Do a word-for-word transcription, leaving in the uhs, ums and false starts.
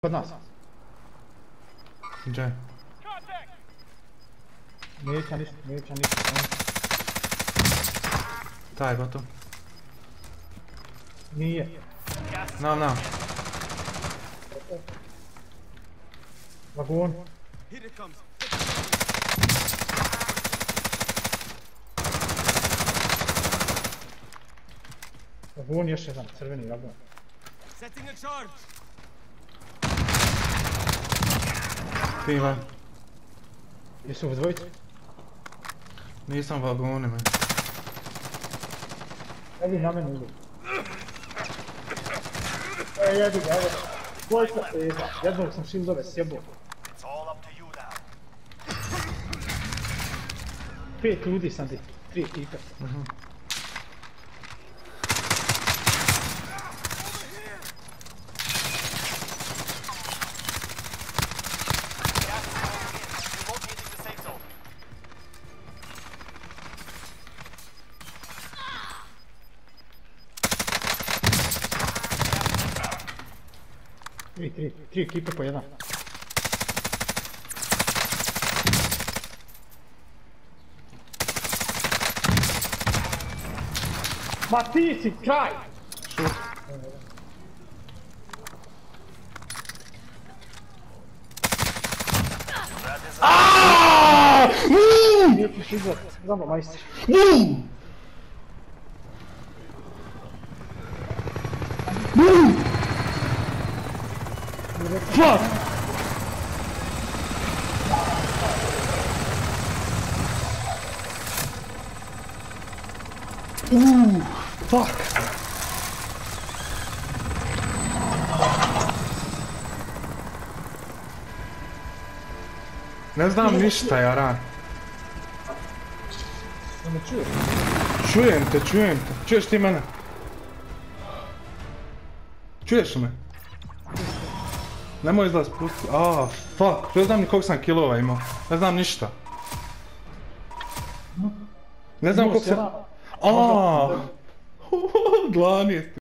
Kod nas. Gdje? Neća ništa, neća ništa. Taj je gotov. Nije. Nam, nam. Vagon. Vagon još jedan, crveni vagon. Ti van. Jesu u dvojicu? Nisam vagoni, me. Evi na mene idu. E, jedu ga, evo. Dvojica peza. Jednog sam šildove sjebao. Pet ljudi sam di. Tri ekipe. Tri, tri, tri ekipe po jedan. Ma ti si kraj! Šut. Aaaaaa! Nije ti šizor, znamo majster. Fuck! Uuuu, fuck! Ne znam ništa, Jaran. Ne me čuješ? Čujem te, čujem te. Čuješ ti mene? Čuješ me? Nemoj izlaz pusti. Aaa, fuck. Ne znam ni koliko sam kilova imao. Ne znam ništa. Ne znam koliko sam... Aaaa! Dlani je.